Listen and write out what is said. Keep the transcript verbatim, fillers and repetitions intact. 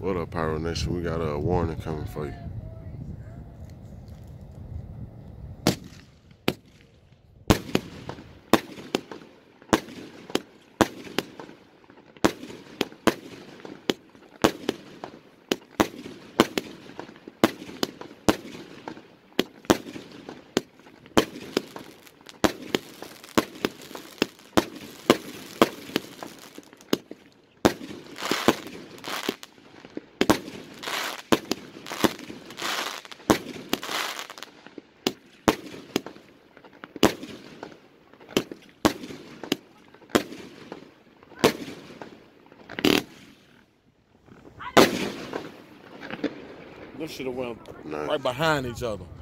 What up, Pyro Nation? We got a warning coming for you. Them should have went Nice. right behind each other.